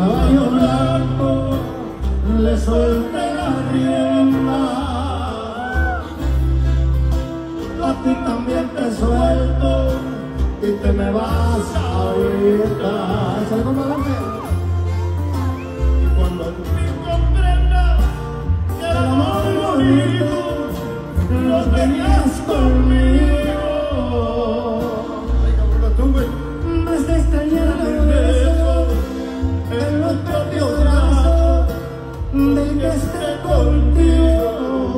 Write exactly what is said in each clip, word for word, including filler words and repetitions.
caballo blanco le solté la rienda. A ti también te suelto y te me vas ahorita. ¿Sale con balance? Y cuando tú comprendas que el amor bonito lo tenías conmigo, me está extrañando el beso en los propios brazos del que esté contigo.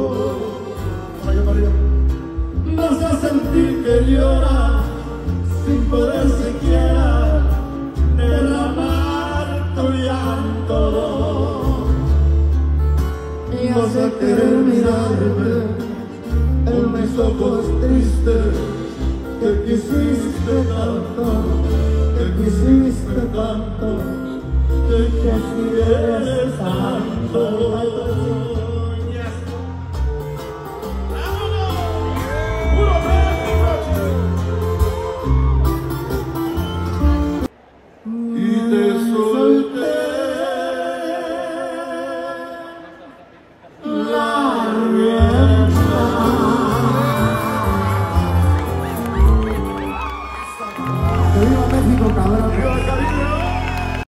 Vas a sentir que llora sin poder siquiera derramar tu llanto. Y vas a querer mirarme en mis ojos tristes que quisiste tanto, que quisiste tanto, que quisieras tanto. Y te